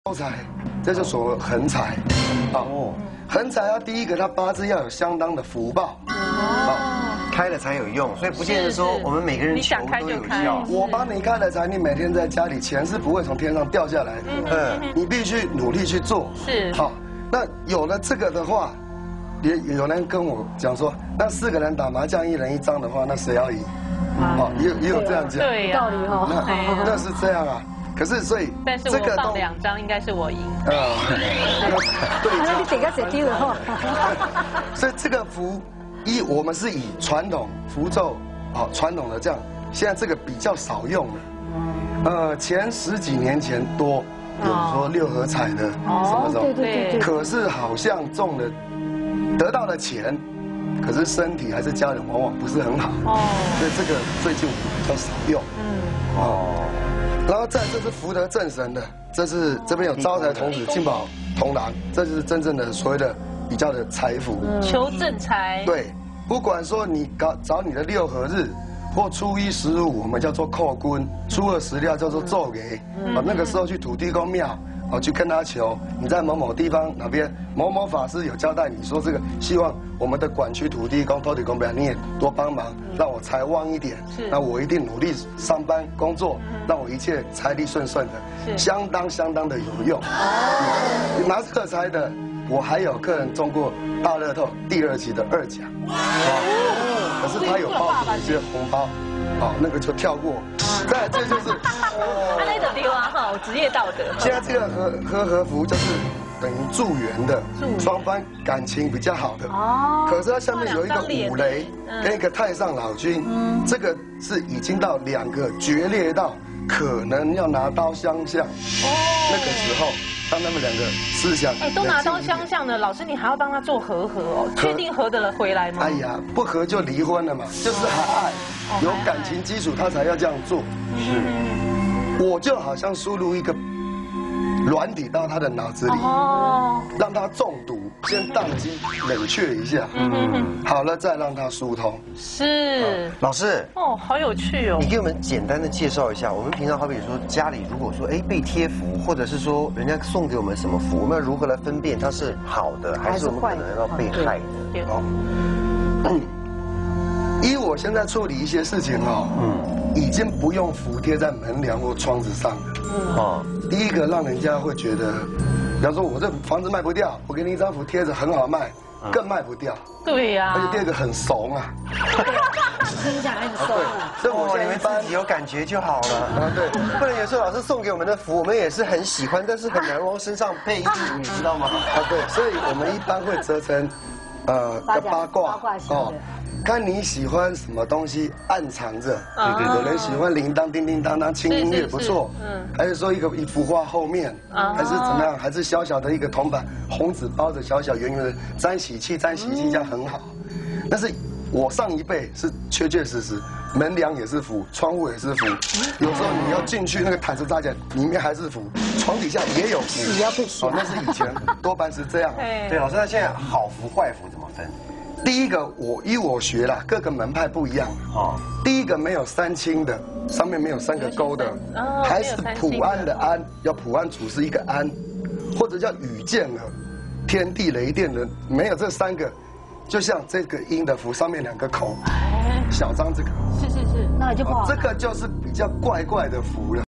招财，这就所谓横财。哦，横财要第一个，他八字要有相当的福报。 开了才有用，所以不见得说我们每个人求都有效。 我帮你开了财，你每天在家里钱是不会从天上掉下来的。你必须努力去做。 是。 好，那有了这个的话，也有人跟我讲说，那4个人打麻将，1人1张的话，那谁要赢？哦，也有这样讲。 对呀。道理哈。 那是这样啊。可是所以， 但是我放2张，应该是我赢。 对。 那你点个谁丢了哈？ 所以这个福。我们是以传统符咒，传统的这样，现在这个比较少用了。前10几年前多，有说6合彩的什么什么， 对。 可是好像中了，得到了钱，可是身体还是家人往往不是很好。所以这个最近比较少用。然后这是福德正神的，这边有招财童子、金宝童郎，这就是真正的所谓的。比较的财富， 求正财。 对，不管说你找你的6合日，或初1、15，我们叫做扣棍；初2、16叫做奏给。那个时候去土地公庙，去跟他求，你在某某地方哪边某某法师有交代你说这个，希望我们的管区土地公、土地公庙你也多帮忙，让我财旺一点。那我一定努力上班工作，让我一切财力顺顺的，相当的有用。拿这个财的。我还有客人中过大乐透第2期的2奖，可是他有包一些红包，那个就跳过。再这就是， 那种丢啊哈，职业道德。 现在这个和服就是等于助缘的，双方感情比较好的。可是它下面有一个5雷跟一个太上老君，这个是已经到2个决裂到可能要拿刀相向那个时候。当他们2个思想， 都拿刀相向的，老师你还要帮他做和哦？确定合得回来吗？ 哎呀，不合就离婚了嘛，就是还爱，有感情基础他才要这样做。我就好像输入一个软体到他的脑子里，让他中毒，先宕机冷却一下，好了再让他疏通。 是， 老师， 好有趣哦！ 你给我们简单的介绍一下，我们平常好比说家里如果说被贴符，或者是说人家送给我们什么符，我们要如何来分辨它是好的，还是我们可能要被害的？ 依我现在处理一些事情已经不用符贴在门梁或窗子上了。第一个让人家会觉得，比方说我这房子卖不掉，我给你一张符贴着很好卖，更卖不掉。 对呀。 而且第2个很怂啊。 听起来很怂。 所以我现在你们自己有感觉就好了。对，不然有时候老师送给我们的符，我们也是很喜欢，但是很难往身上配一组，你知道吗？ 对，所以我们一般会折成八卦看你喜欢什么东西暗藏着，有人喜欢铃铛叮叮当当轻音乐不错，还是说一幅画后面，还是怎么样，还是小小的一个铜板红纸包着小小圆圆的沾喜气这样很好。但是我上一辈是确实门梁也是符，窗户也是符，有时候你要进去那个毯子扎起来，里面还是符，床底下也有符， 也要被洗。 那是以前多半是这样。 对，老师，那现在好符坏符怎么分？ 第一个，我学啦，各个门派不一样。第一个没有3清的，上面没有3个勾的，还是普安的安，要普安处是一个安，或者叫宇健的，天地雷电的，没有这3个，就像这个阴的符上面2个口，小张这个， 是，那就不好。 这个就是比较怪的符了。